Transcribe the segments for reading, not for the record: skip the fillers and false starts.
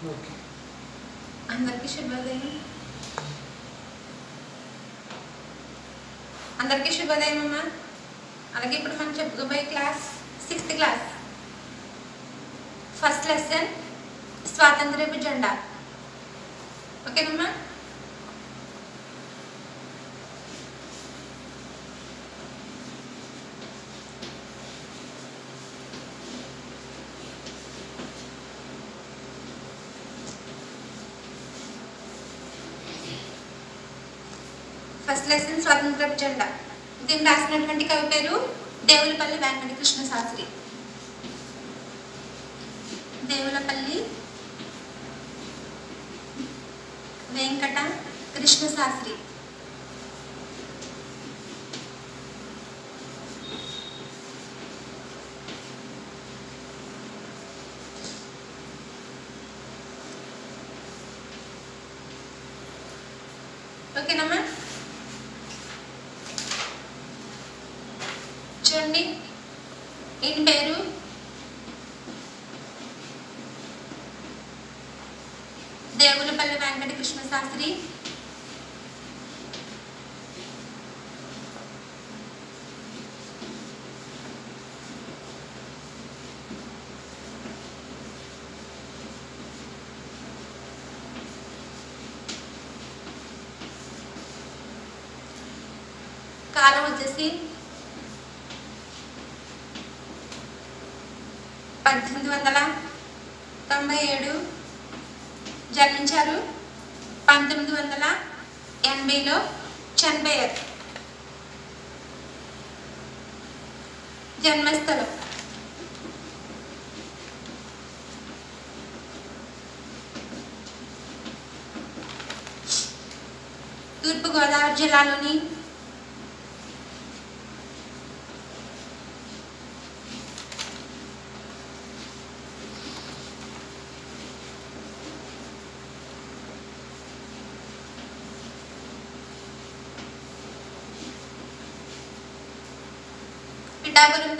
Okay. అందరికీ శుభోదయం. అందరికీ శుభోదయం అమ్మా. అలాగే ఇప్పుడు మనం చెప్పుకోబోయే class 6th class first lesson స్వాతంత్ర్యపు జెండా. ఓకేనమ్మా. ఫస్ట్ లెసన్ స్వాతంత్ర్యపు జెండా. దీన్ని రాసినటువంటి కవి పేరు దేవులపల్లి వెంకట కృష్ణ శాస్త్రి. దేవులపల్లి వెంకట కృష్ణ శాస్త్రి. ఓకేనమ్మా. చూడండి, ఈయన పేరు దేవులపల్లి వెంకట కృష్ణ శాస్త్రి. కాలం వచ్చేసి 1897 జన్మించారు. 1980లో చనిపోయారు. జన్మస్థలం తూర్పుగోదావరి జిల్లాలోని పిఠాపురం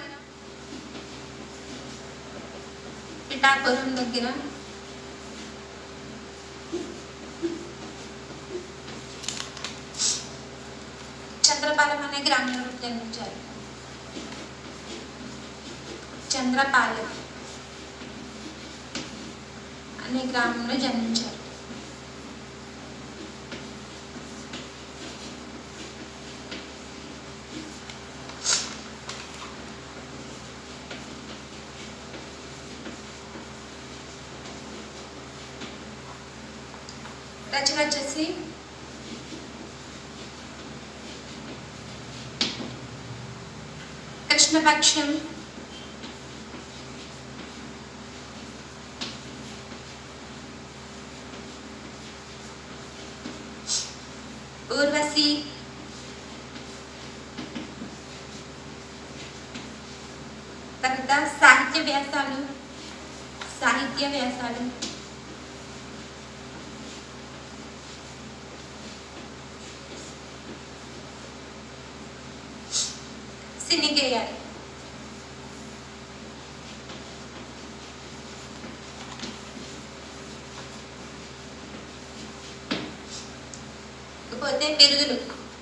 దగ్గర చంద్రపాలెం అనే గ్రామంలో జన్మించారు. చంద్రపాలెం అనే గ్రామంలో జన్మించారు. రచన వచ్చేసి కృష్ణపక్షం, ఊర్వశి, తర్వాత సాహిత్య వ్యాసాలు సినీ గేయాలు. ఇకపోతే బిరుదులు.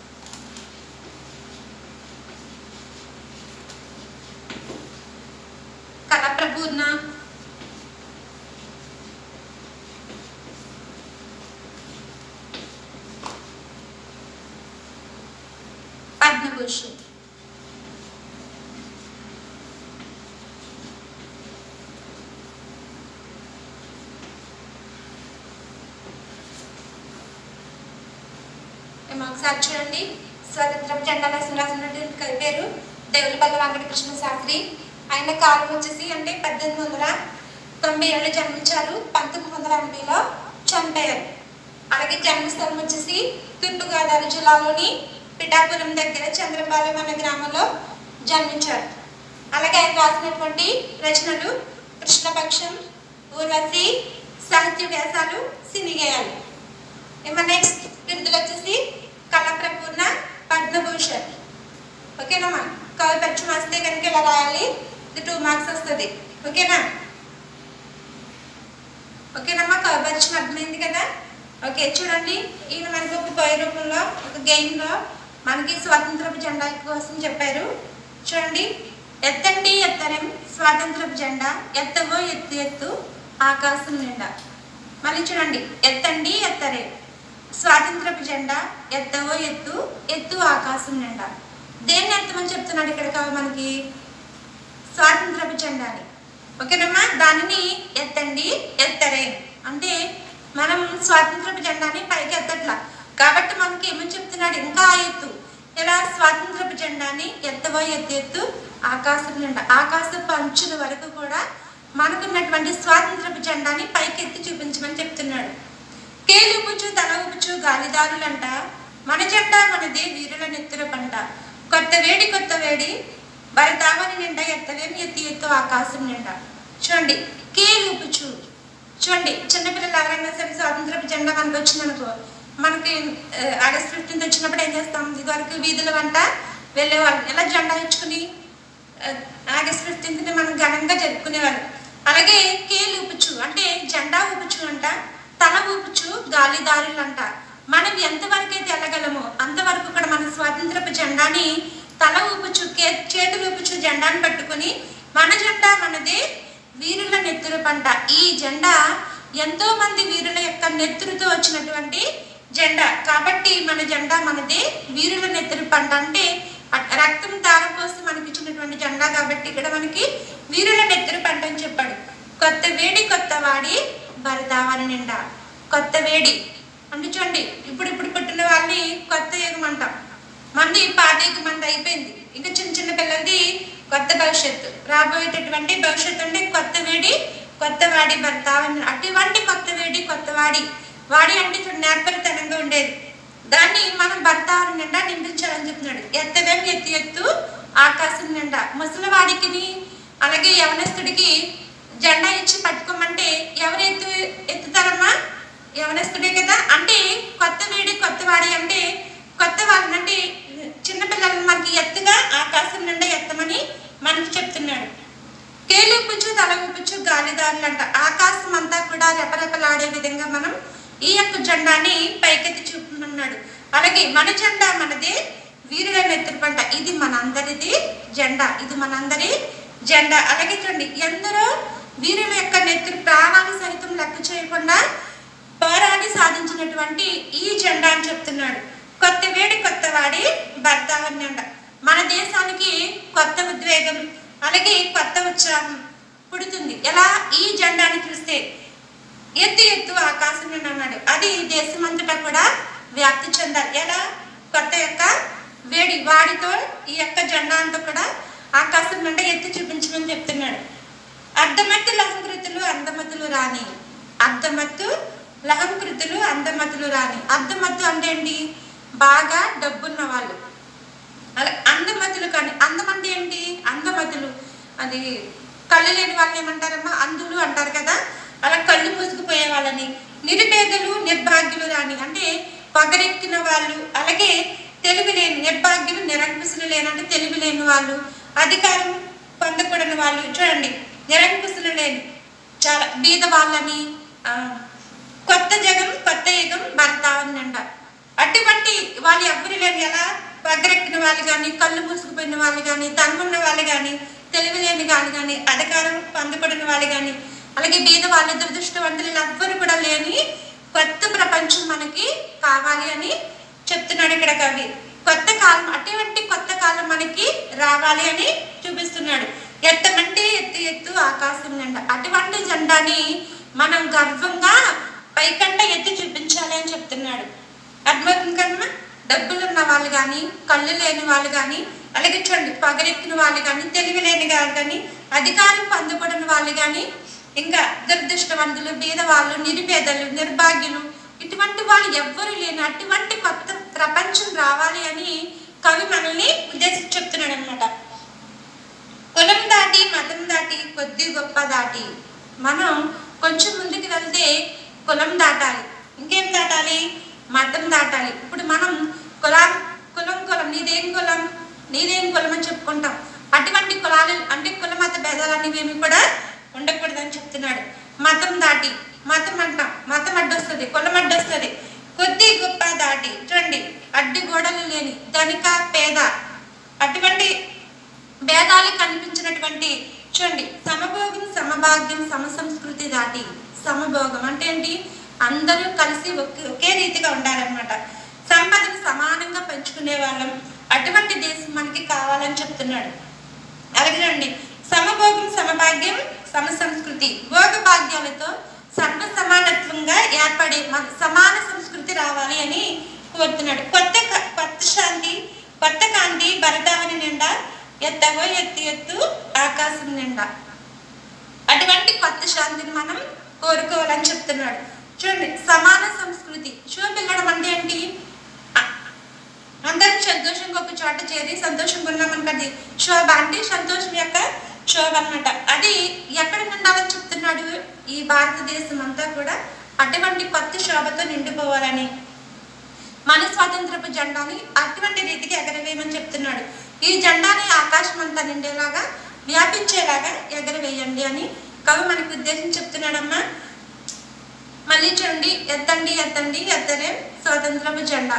కళాప్రపూర్ణ, పద్మభూషణ్. ఒకసారి చూడండి, స్వాతంత్ర జెండా లెసన్ రాసినటువంటి కవి పేరు దేవులపల్లి వెంకట కృష్ణ శాస్త్రి. ఆయన కాలం వచ్చేసి అంటే 1897 జన్మించారు. 1980లో చనిపోయారు. అలాగే జన్మస్థలం వచ్చేసి తూర్పుగోదావరి జిల్లాలోని పిఠాపురం దగ్గర చంద్రపాలెం అనే గ్రామంలో జన్మించారు. అలాగే ఆయన రాసినటువంటి రచనలు కృష్ణపక్షం, ఊర్వశి, సాహిత్య వ్యాసాలు, సినీ గేయాలు. నెక్స్ట్ బిరుదులు వచ్చేసి కళాప్రపూర్ణ, పద్మభూషణ్. ఓకేనమ్మా. కవి పరిచయం వస్తే కనుక ఇలా రాయాలి. ఇది 2 మార్క్స్ వస్తుంది. ఓకేనా. ఓకేనమ్మా, కవిపరిచయం అర్థమైంది కదా. ఓకే, చూడండి, ఈయన మనకి ఒక పోయి రూపంలో ఒక గేమ్లో మనకి స్వాతంత్రపు జెండా కోసం చెప్పారు. చూడండి, ఎత్తండి ఎత్తరం స్వాతంత్రపు జెండా, ఎత్తవో ఎత్తు ఎత్తు ఆకాశం నిండా. మళ్ళీ చూడండి, ఎత్తండి ఎత్తరే స్వాతంత్రపు జెండా, ఎత్తవో ఎత్తు ఎత్తు ఆకాశం నిండా. దేన్ని ఎత్తమని చెప్తున్నాడు ఇక్కడ మనకి? స్వాతంత్రపు జెండాని. ఓకేనమ్మా, దానిని ఎత్తండి ఎత్తరే అంటే మనం స్వాతంత్రపు జెండాని పైకి ఎత్తట్లా కాబట్టి మనకి ఏమని చెప్తున్నాడు? ఇంకా ఎత్తు. ఇలా స్వాతంత్రపు జెండాని ఎత్తవో ఎత్తు ఎత్తు ఆకాశం నిండా. ఆకాశపు అంచుల వరకు కూడా మనకున్నటువంటి స్వాతంత్రపు జెండాని పైకి ఎత్తి చూపించమని చెప్తున్నాడు. కేలు ఊపుచు తల ఊపుచు గాలిదారులంట, మన జెండా మనదే వీరుల నెత్తుర పంట. కొత్త వేడి కొత్త వేడి భరతావని నిండా, ఎత్తవేమి ఎత్తి ఎత్తు ఆకాశం నిండా. చూడండి, కేలు ఊపుచు. చూడండి, చిన్నపిల్లలు ఎవరైనా సరే స్వాతంత్రపు జెండా మనకు వచ్చిందనుకో, మనకి ఆగస్ట్ 15 వచ్చినప్పుడు ఏం చేస్తాం? ఇదివరకు వీధుల వెంట వెళ్ళేవాళ్ళు, ఎలా జెండా ఇచ్చుకుని ఆగస్ట్ 15ని మనం ఘనంగా జరుపుకునేవాళ్ళు. అలాగే కేలు ఊపుచు అంటే జెండా ఊపుచు అంట, తల ఊపుచు గాలిదారులు అంట. మనం ఎంతవరకు అయితే వెళ్ళగలమో అంతవరకు కూడా మన స్వాతంత్రపు జెండాని తల ఊపుచు చేతులు ఊపుచు జెండాను పట్టుకుని, మన జెండా మనదే వీరుల నెత్తురు పంట. ఈ జెండా ఎంతో మంది వీరుల యొక్క నెత్తురుతో వచ్చినటువంటి జెండా కాబట్టి మన జెండా మనదే వీరుల నెత్తురు పంట. అంటే రక్తం తారపోసి మనకి ఇచ్చినటువంటి జెండా కాబట్టి ఇక్కడ మనకి వీరుల నెత్తురు పంట అని చెప్పాడు. కొత్త వేడి కొత్త వాడి భరతావని నిండా. కొత్త వేడి అంటే చూడండి, ఇప్పుడు పుట్టిన వాళ్ళని కొత్త యుగం అంటాం, మంది పాత యుగం అంత అయిపోయింది. ఇంకా చిన్న చిన్న పిల్లలది కొత్త భవిష్యత్తు, రాబోయేటటువంటి భవిష్యత్తు అంటే కొత్త వేడి కొత్త వాడి భరతావని. అటువంటి కొత్త వేడి కొత్త వాడి అంటే నేర్పరితనంగా ఉండేది, దాన్ని మనం భరతావని నిండా నింపించాలని చెప్తున్నాడు. ఎత్తవేమి ఎత్తు ఎత్తు ఆకాశం నిండా. ముసలివాడికి అలాగే యవనస్తుడికి జెండా ఇచ్చి పట్టుకోమంటే ఎవరు ఎత్తుతారమ్మా? యవనస్తుడే కదా. అంటే కొత్త వేడి కొత్త వాడి అంటే కొత్త వాళ్ళని, అంటే చిన్నపిల్లలను మనకి ఎత్తుగా ఆకాశం నిండా ఎత్తమని మనకి చెప్తున్నాడు. కేలు ఊపుచు తల ఊపుచు గాలిదారులు అంట. ఆకాశం అంతా కూడా రెపరెపలాడే విధంగా మనం ఈ యొక్క జెండాని పైకెత్తి చూపుతున్నాడు. అలాగే మన జెండా మనదే వీరుల నెత్తురు పంట. ఇది మనందరిది జెండా, ఇది మనందరి జెండా. అలాగే చూడండి, ఎందరో వీరుల యొక్క నెత్తురు ప్రాణాలు సహితం లెక్క చేయకుండా పోరాడి సాధించినటువంటి ఈ జెండా అని చెప్తున్నాడు. కొత్త వేడి కొత్త వాడి భరతావని నిండా. మన దేశానికి కొత్త ఉద్వేగం అలాగే కొత్త ఉత్సాహం పుడుతుంది ఎలా? ఈ జెండాని చూస్తే. ఎత్తు ఎత్తు ఆకాశం నిండా అన్నాడు. అది దేశమంతటా కూడా వ్యాప్తి చెందాలి. ఎలా? కొత్త యొక్క వేడి వాడితో ఈ యొక్క జెండా అంతా కూడా ఆకాశం నిండా ఎత్తి చూపించమని చెప్తున్నాడు. అర్ధమత్తు లహంకృతులు అందమతులు రాని. అర్ధమత్తు లహంకృతులు అందమతులు రాని. అర్ధమత్తు అంటే ఏంటి? బాగా డబ్బున్న వాళ్ళు. అలా అందమతులు కానీ, అందం అంటే ఏంటి? అందమతులు అది కళ్ళు లేని వాళ్ళని ఏమంటారమ్మా? అందులు అంటారు కదా. అలా కళ్ళు మూసుకుపోయే వాళ్ళని. నిరుపేదలు నిర్భాగ్యులు రాని అంటే పగరెక్కిన వాళ్ళు. అలాగే తెలివి లేని నిర్భాగ్యులు, నిరంకుశులు లేనంటే తెలివి లేని వాళ్ళు, అధికారం పొందకూడని వాళ్ళు. చూడండి, నిరంకుశులు లేని చాలా బీద వాళ్ళని. కొత్త జగం కొత్త యుగం భరతావని నిండా. అటువంటి వాళ్ళు ఎవరు లేని, ఎలా? పగరెక్కిన వాళ్ళు కానీ, కళ్ళు మూసుకుపోయిన వాళ్ళు కానీ, తనుమున్న వాళ్ళు కానీ, తెలివి లేని వాళ్ళు కానీ, అధికారం పొందకూడని వాళ్ళు కానీ, అలాగే బీద వాళ్ళు, దురదృష్టవంతులు ఎవ్వరు కూడా లేని కొత్త ప్రపంచం మనకి కావాలి అని చెప్తున్నాడు ఇక్కడ కవి. కొత్త కాలం, అటువంటి కొత్త కాలం మనకి రావాలి అని చూపిస్తున్నాడు. ఎత్తమంటే ఎత్తు ఎత్తు ఆకాశం నిండా. అటువంటి జెండాని మనం గర్వంగా పైకంట ఎత్తి చూపించాలి అని చెప్తున్నాడు. అర్థమవుతుంది కదమ్మా? డబ్బులు ఉన్న వాళ్ళు కానీ, కళ్ళు లేని వాళ్ళు కానీ, అలాగే చూడండి పగరెక్కిన వాళ్ళు కానీ, తెలివి లేని వాళ్ళు కానీ, అధికారం పొందకూడని వాళ్ళు కానీ, ఇంకా దురదృష్టవంతులు, బీదవాళ్ళు, నిరుపేదలు, నిర్భాగ్యులు, ఇటువంటి వాళ్ళు ఎవ్వరు లేని అటువంటి కొత్త ప్రపంచం రావాలి అని కవి మనల్ని ఉద్దేశించి చెప్తున్నాడు అనమాట. కులం దాటి మతం దాటి కొద్ది గొప్ప దాటి మనం కొంచెం ముందుకు వెళ్తే కులం దాటాలి, ఇంకేం దాటాలి? మతం దాటాలి. ఇప్పుడు మనం కులం నీదేం కులం అని చెప్పుకుంటాం. అటువంటి కులాలు అంటే కుల మత భేదాలు అనేవి కూడా ఉండకూడదని చెప్తున్నాడు. మతం దాటి మతం అంటాం, మతం అడ్డొస్తుంది, కులం అడ్డొస్తుంది. కొద్ది గొప్ప దాటి చూడండి, అడ్డు గోడలు లేని ధనిక పేద అటువంటి భేదాలు కనిపించినటువంటి చూడండి, సమభోగం సమభాగ్యం సమసంస్కృతి దాటి. సమభోగం అంటే ఏంటి? అందరూ కలిసి ఒకే రీతిగా ఉండాలన్నమాట. సంపదను సమానంగా పెంచుకునే వాళ్ళం, అటువంటి దేశం మనకి కావాలని చెప్తున్నాడు. అలాగే చూడండి, సమభోగం సమభాగ్యం సమసంస్కృతి, భోగ భాగ్యాలతో సర్వ సమానత్వంగా ఏర్పడే సమాన సంస్కృతి రావాలి అని కోరుతున్నాడు. కొత్త శాంతి, కొత్త కాంతి భరతావని నిండా, ఎత్తవో ఎత్తు ఎత్తు ఆకాశం నిండా. అటువంటి కొత్త శాంతిని మనం కోరుకోవాలని చెప్తున్నాడు. చూడండి, సమాన సంస్కృతి. శోభిల్లడం అంటే ఏంటి? అందరం సంతోషంగా ఒక చోట చేరి సంతోషంగా ఉన్నామనుకో, అది శోభ. అంటే సంతోషం యొక్క శోభ అనమాట. అది ఎక్కడ ఉండాలని చెప్తున్నాడు? ఈ భారతదేశం అంతా కూడా అటువంటి కొత్త శోభతో నిండిపోవాలని, మన స్వాతంత్రపు జెండాని అటువంటి రీతికి ఎగరవేయమని చెప్తున్నాడు. ఈ జెండాని ఆకాశం అంతా నిండేలాగా, వ్యాపించేలాగా ఎగరవేయండి అని కవి మనకు ఉద్దేశం చెప్తున్నాడమ్మా. మళ్ళీ చూడండి, ఎత్తండి ఎత్తండి ఎత్తరే స్వాతంత్రపు జెండా.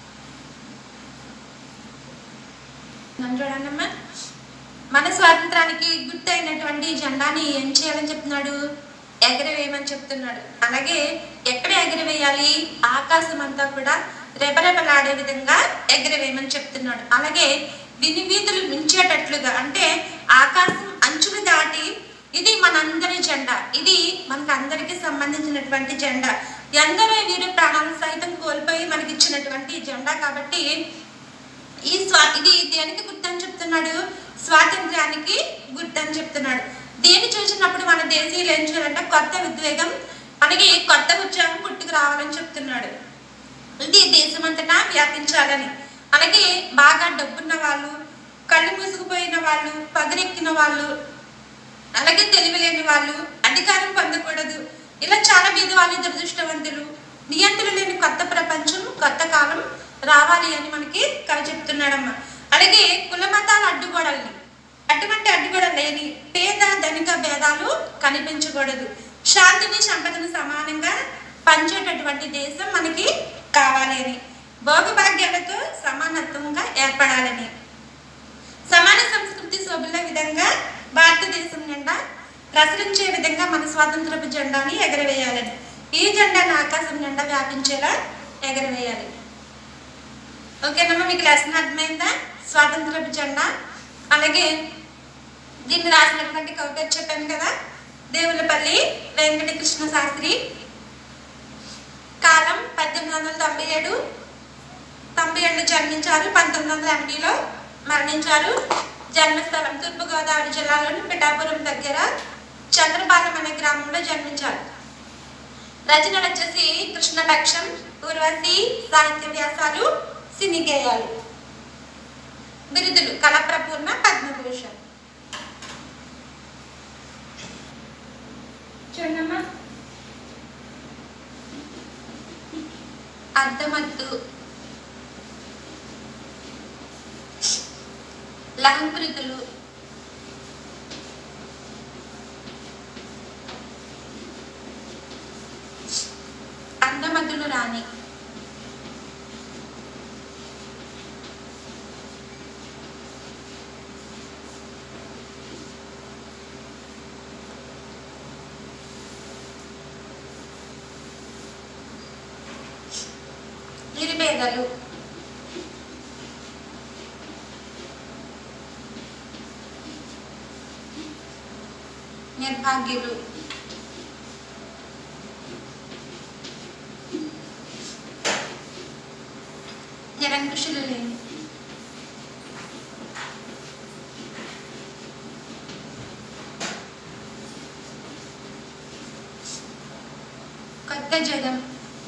చూడండమ్మా, మన స్వాతంత్రానికి గుర్తయినటువంటి జెండాని ఏం చేయాలని చెప్తున్నాడు? ఎగరవేయమని చెప్తున్నాడు. అలాగే ఎక్కడ ఎగరవేయాలి? ఆకాశం అంతా కూడా రెపరెపలాడే విధంగా ఎగరవేయమని చెప్తున్నాడు. అలాగే విని వీధులు మించేటట్లుగా, అంటే ఆకాశం అంచులు దాటి, ఇది మనందరి జెండా, ఇది మనకు అందరికీ సంబంధించినటువంటి జెండా. ఎందరో వీరు ప్రాణాలను సైతం కోల్పోయి మనకి ఇచ్చినటువంటి జెండా. కాబట్టి ఇది దేనికి గుర్తని చెప్తున్నాడు? స్వాతంత్ర్యానికి గుర్తని చెప్తున్నాడు. దీన్ని చూసినప్పుడు మన దేశీయులు ఏం చేయాలంటే కొత్త ఉద్వేగం, అలాగే కొత్త ఉత్సాహం పుట్టుకు రావాలని చెప్తున్నాడు. ఇది దేశమంతటా వ్యాపించాలని. అలాగే బాగా డబ్బున్న వాళ్ళు, కళ్ళు మూసుకుపోయిన వాళ్ళు, పగరెక్కిన వాళ్ళు, అలాగే తెలివి లేని వాళ్ళు, అధికారం పొందకూడదు, ఇలా చాలా బీద వాళ్ళు, దురదృష్టవంతులు, నియంత్రణ లేని కొత్త ప్రపంచం, కొత్త కాలం రావాలి అని మనకి కవి చెప్తున్నాడమ్మా. అలాగే కుల మతాల అడ్డుగోడల్ని, అటువంటి అడ్డుగోడలు లేని పేద ధనిక భేదాలు కనిపించకూడదు, శాంతిని సంపదను సమానంగా పంచేటటువంటి దేశం మనకి కావాలి అని, భోగభాగ్యాలతో సమానత్వంగా ఏర్పడాలని, సమాన సంస్కృతి శోభిల్ల విధంగా భారతదేశం నిండా ప్రసరించే విధంగా మన స్వాతంత్రపు జెండాని ఎగరవేయాలని, ఈ జెండాను ఆకాశం నిండా వ్యాపించేలా ఎగరవేయాలి. ఓకేనమ్మా, మీకు లెసన్ అర్థమైందా? స్వాతంత్రపు జెండా. అలాగే దీన్ని రాసినటువంటి కవి పేరు చెప్పాను కదా, దేవులపల్లి వెంకటకృష్ణ శాస్త్రి. కాలం 1897 జన్మించారు, 1980లో మరణించారు. జన్మస్థలం తూర్పుగోదావరి జిల్లాలోని పిఠాపురం దగ్గర చంద్రపాలెం అనే గ్రామంలో జన్మించారు. రచనలు వచ్చేసి కృష్ణపక్షం, ఊర్వశి, సాహిత్య వ్యాసాలు, సినీ గేయాలు. బిరుదులు కళాప్రపూర్ణ, పద్మభూషణ్. చూడమ్మా, అర్ధమత్తు, లహంకృతులు, అందమతులు రాణి, నిరుపేదలు, నిర్భాగ్యులు, నిరంకుశులు లేని, కొత్త జగం,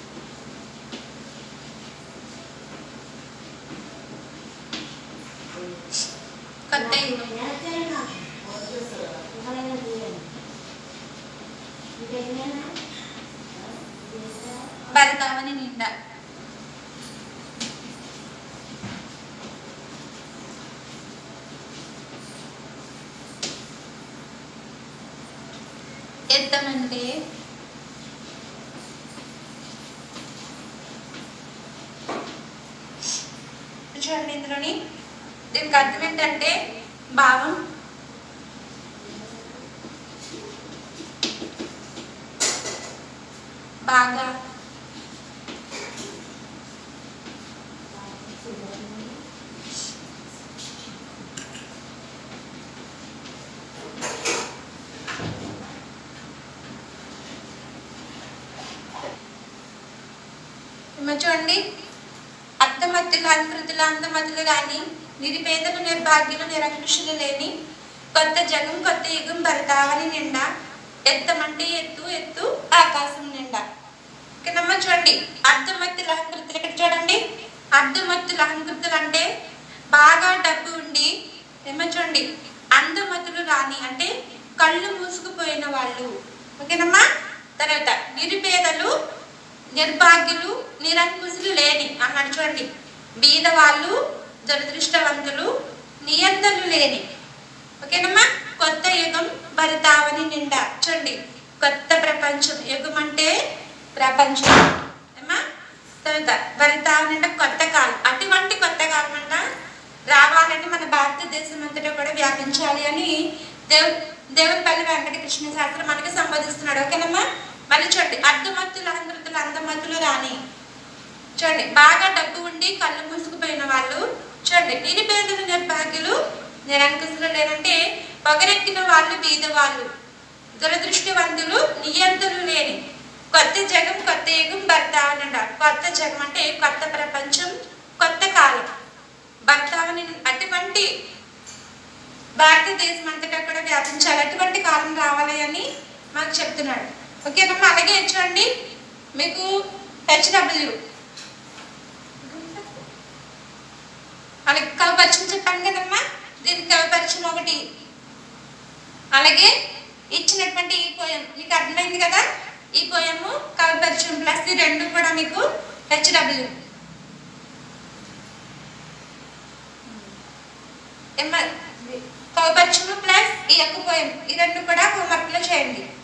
కొత్త యుగం, భరతావని నిండా, ఎత్తమంటే చూడండి ఇందులోని. దీనికి అర్థం ఏంటంటే భావం, బాగా, చూడండి. అర్థమత్తులు, అనుకృతులు, అందమతులు రాని, నిరుపేదలు, నిర్భాగ్యులు, నిరంకుశులు లేని కొత్త జగం, కొత్త యుగం భరతావని నిండా, ఎత్తమంటే ఎత్తు, ఎత్తు ఆకాశం నిండా. ఓకేనమ్మా. చూడండి అర్థమత్తులు, అహంకృతులు. ఇక్కడ చూడండి అర్థమత్తులు, అహంకృతులు అంటే బాగా డబ్బు ఉండి చూడండి అందమతులు రాని అంటే కళ్ళు మూసుకుపోయిన వాళ్ళు. ఓకేనమ్మా. తర్వాత నిరుపేదలు, నిర్భాగ్యులు, నిరంకుశులు లేని అన్నాడు. చూడండి బీద వాళ్ళు, దురదృష్టవంతులు, నియంత్రణలు లేని. ఓకేనమ్మా. కొత్త యుగం భరతావని నిండా. చూడండి కొత్త ప్రపంచం, యుగం అంటే ప్రపంచం అమ్మా. తర్వాత భరతావని అంటే కొత్త కాలం. అటువంటి కొత్త కాలం అంట రావాలని మన భారతదేశం అంతటా కూడా వ్యాపించాలి అని దేవునిపల్లి వెంకటకృష్ణ శాస్త్రి మనకి సంబోధిస్తున్నాడు. ఓకేనమ్మా. మళ్ళీ చూడండి అర్థమత్తులు, అహంకృతులు, అందమతులు రాని. చూడండి బాగా డబ్బు ఉండి కళ్ళు మూసుకుపోయిన వాళ్ళు. చూడండి నిరుపేదలు, నిర్భాగ్యులు, నిరంకుశులు లేనంటే పొగరెక్కిన వాళ్ళు, బీద వాళ్ళు, దురదృష్టవంతులు, నియంత్రణలు లేని కొత్త జగం, కొత్త యుగం భర్తావని అంటారు. కొత్త జగం అంటే కొత్త ప్రపంచం, కొత్త కాలం. భర్తావని అటువంటి భారతదేశం అంతటా కూడా వ్యాపించాలి, అటువంటి కాలం రావాలి అని మాకు చెప్తున్నాడు. ఓకేనమ్మా. అలాగే చూడండి మీకు HW అలాగే కవపరిచయం చెప్పాను కదమ్మా. దీనికి కవపరిచయం ఒకటి. అలాగే ఇచ్చినటువంటి ఈ పోయం మీకు అర్థమైంది కదా. ఈ పోయము కవపరిచయం ప్లస్ ఈ రెండు కూడా మీకు HW. కవపరిచయం ప్లస్ ఈ యొక్క పోయం ఈ రెండు కూడా హోంవర్క్ లో చేయండి.